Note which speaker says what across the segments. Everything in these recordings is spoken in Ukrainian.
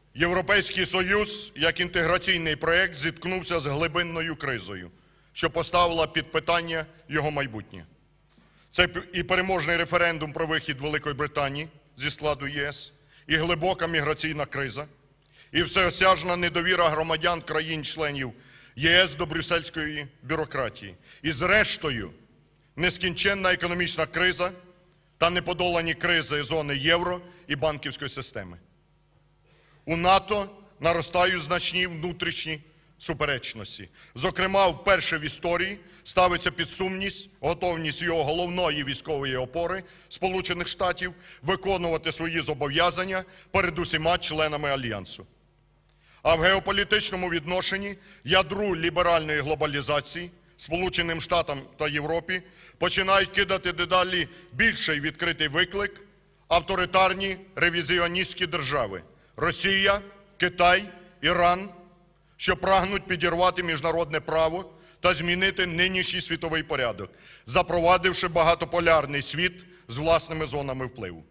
Speaker 1: Європейський Союз, як інтеграційний проєкт, зіткнувся з глибинною кризою, що поставила під питання його майбутнє. Це і переможний референдум про вихід Великої Британії зі складу ЄС, і глибока міграційна криза, і всеосяжна недовіра громадян країн-членів ЄС до брюссельської бюрократії. І зрештою, нескінченна економічна криза та неподолані кризи зони євро і банківської системи. У НАТО наростають значні внутрішні суперечності. Зокрема, вперше в історії ставиться під сумнів готовність його головної військової опори Сполучених Штатів виконувати свої зобов'язання перед усіма членами Альянсу. А в геополітичному відношенні ядру ліберальної глобалізації Сполученим Штатам та Європі починають кидати дедалі більший відкритий виклик авторитарні ревізіоністські держави – Росія, Китай, Іран, що прагнуть підірвати міжнародне право та змінити нинішній світовий порядок, запровадивши багатополярний світ з власними зонами впливу.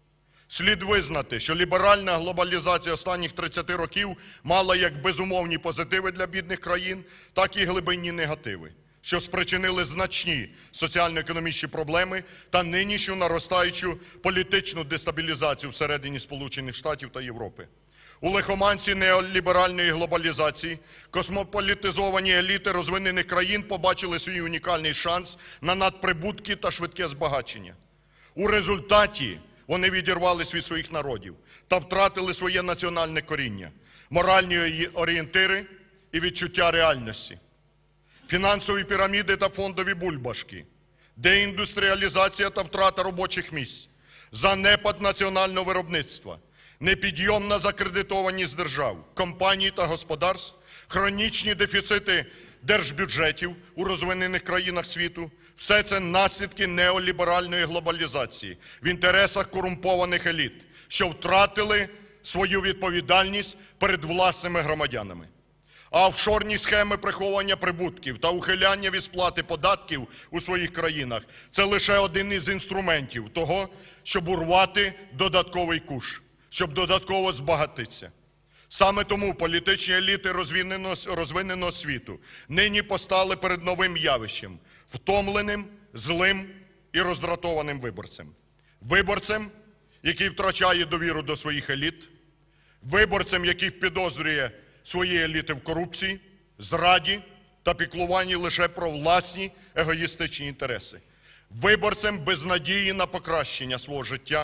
Speaker 1: Слід визнати, що ліберальна глобалізація останніх 30 років мала як безумовні позитиви для бідних країн, так і глибинні негативи, що спричинили значні соціально-економічні проблеми та нинішню наростаючу політичну дестабілізацію всередині Сполучених Штатів та Європи. У лихоманці неоліберальної глобалізації космополітизовані еліти розвинених країн побачили свій унікальний шанс на надприбутки та швидке збагачення. У результаті вони відірвались від своїх народів та втратили своє національне коріння, моральні орієнтири і відчуття реальності. Фінансові піраміди та фондові бульбашки, деіндустріалізація та втрата робочих місць, занепад національного виробництва, непідйомна закредитованість держав, компаній та господарств, хронічні дефіцити держбюджетів у розвинених країнах світу – все це наслідки неоліберальної глобалізації в інтересах корумпованих еліт, що втратили свою відповідальність перед власними громадянами. А офшорні схеми приховування прибутків та ухиляння від сплати податків у своїх країнах – це лише один із інструментів того, щоб урвати додатковий куш, щоб додатково збагатитися. Саме тому політичні еліти розвиненого світу нині постали перед новим явищем – втомленим, злим і роздратованим виборцем. Виборцем, який втрачає довіру до своїх еліт, виборцем, який підозрює свої еліти в корупції, зраді та піклуванні лише про власні егоїстичні інтереси, виборцем без надії на покращення свого життя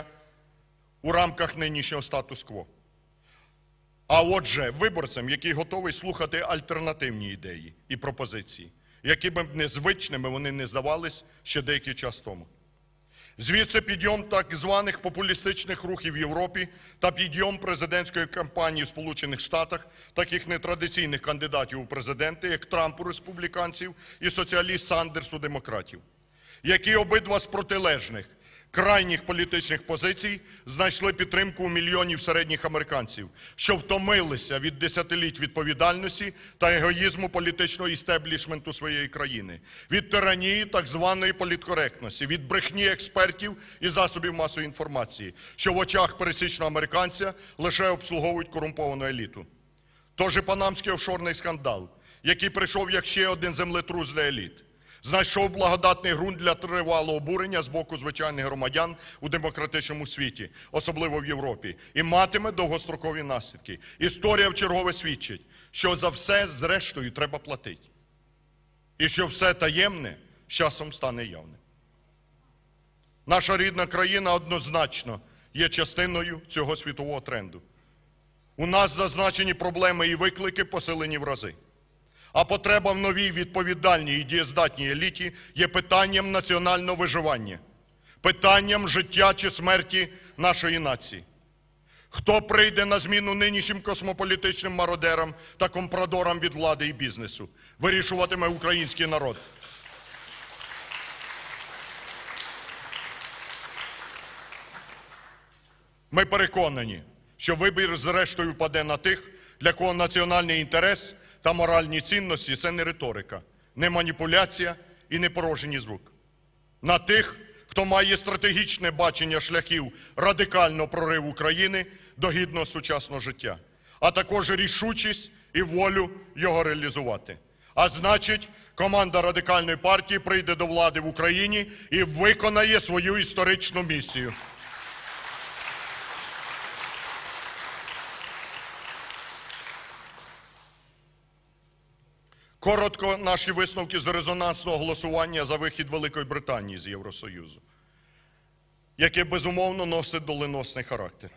Speaker 1: у рамках нинішнього статус-кво. А отже, виборцем, який готовий слухати альтернативні ідеї і пропозиції, якими б незвичними вони не здавались ще деякий час тому. Звідси підйом так званих популістичних рухів в Європі та підйом президентської кампанії в Сполучених Штатах, таких нетрадиційних кандидатів у президенти, як Трамп у республіканців і соціаліст Сандерс у демократів, які обидва з протилежних, крайніх політичних позицій знайшли підтримку у мільйонів середніх американців, що втомилися від десятиліть відповідальності та егоїзму політичного істеблішменту своєї країни, від тиранії так званої політкоректності, від брехні експертів і засобів масової інформації, що в очах пересічного американця лише обслуговують корумповану еліту. Тож і панамський офшорний скандал, який прийшов як ще один землетрус для еліт, знайшов благодатний ґрунт для тривалого обурення з боку звичайних громадян у демократичному світі, особливо в Європі, і матиме довгострокові наслідки. Історія вчергове свідчить, що за все зрештою треба платити. І що все таємне з часом стане явним. Наша рідна країна однозначно є частиною цього світового тренду. У нас зазначені проблеми і виклики посилені в рази. А потреба в новій відповідальній і дієздатній еліті є питанням національного виживання, питанням життя чи смерті нашої нації. Хто прийде на зміну нинішнім космополітичним мародерам та компрадорам від влади і бізнесу? Вирішуватиме український народ. Ми переконані, що вибір зрештою паде на тих, для кого національний інтерес та моральні цінності – це не риторика, не маніпуляція і не порожній звук. На тих, хто має стратегічне бачення шляхів радикального прориву країни до гідного сучасного життя. а також рішучість і волю його реалізувати. А значить, команда Радикальної партії прийде до влади в Україні і виконає свою історичну місію. Коротко наші висновки з резонансного голосування за вихід Великої Британії з Євросоюзу, яке, безумовно, носить доленосний характер.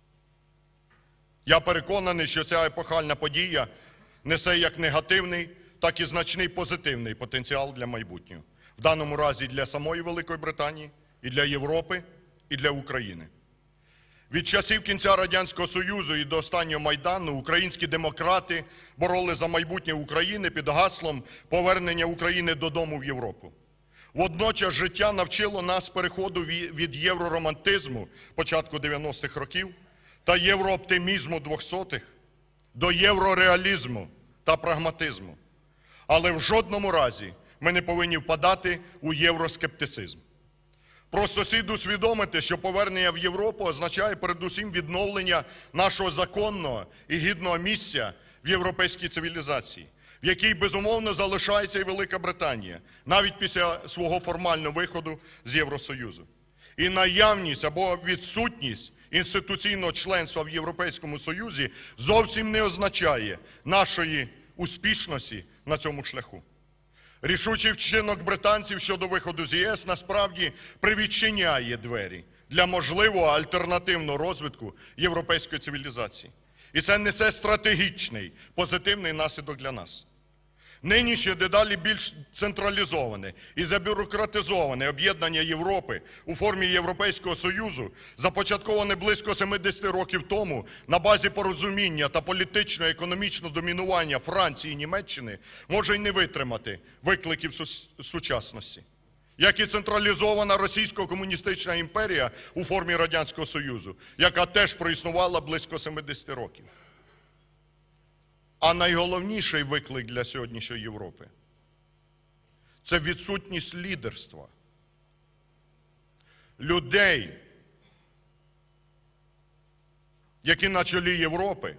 Speaker 1: Я переконаний, що ця епохальна подія несе як негативний, так і значний позитивний потенціал для майбутнього. В даному разі для самої Великої Британії, і для Європи, і для України. Від часів кінця Радянського Союзу і до останнього Майдану українські демократи боролися за майбутнє України під гаслом повернення України додому в Європу. Водночас життя навчило нас переходу від євроромантизму початку 90-х років та єврооптимізму 2000-х до єврореалізму та прагматизму. Але в жодному разі ми не повинні впадати у євроскептицизм. Просто слід усвідомити, що повернення в Європу означає передусім відновлення нашого законного і гідного місця в європейській цивілізації, в якій, безумовно, залишається і Велика Британія, навіть після свого формального виходу з Євросоюзу. І наявність або відсутність інституційного членства в Європейському Союзі зовсім не означає нашої успішності на цьому шляху. Рішучий вчинок британців щодо виходу з ЄС насправді привідчиняє двері для можливого альтернативного розвитку європейської цивілізації. І це несе стратегічний, позитивний наслідок для нас. Нинішнє дедалі більш централізоване і забюрократизоване об'єднання Європи у формі Європейського Союзу, започатковане близько 70 років тому на базі порозуміння та політичного і економічного домінування Франції і Німеччини, може й не витримати викликів сучасності. Як і централізована російсько-комуністична імперія у формі Радянського Союзу, яка теж проіснувала близько 70 років. А найголовніший виклик для сьогоднішньої Європи – це відсутність лідерства. Людей, які на чолі Європи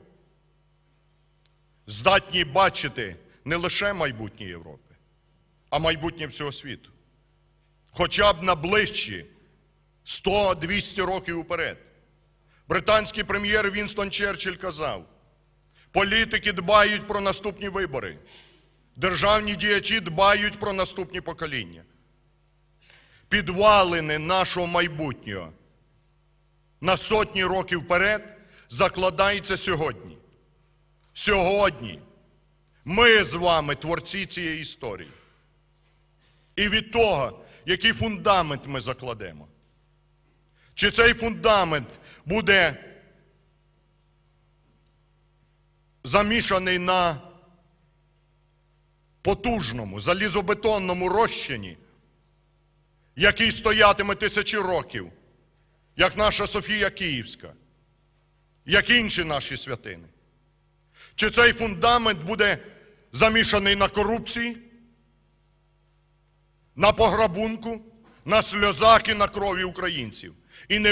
Speaker 1: здатні бачити не лише майбутнє Європи, а майбутнє всього світу. Хоча б на ближчі 100-200 років уперед. Британський прем'єр Вінстон Черчилль казав: політики дбають про наступні вибори, державні діячі дбають про наступні покоління. Підвалини нашого майбутнього на сотні років вперед закладаються сьогодні. Сьогодні ми з вами творці цієї історії. І від того, який фундамент ми закладемо. Чи цей фундамент буде замішаний на потужному, залізобетонному розчині, який стоятиме тисячі років, як наша Софія Київська, як інші наші святини? Чи цей фундамент буде замішаний на корупції, на пограбунку, на сльозах і на крові українців? І не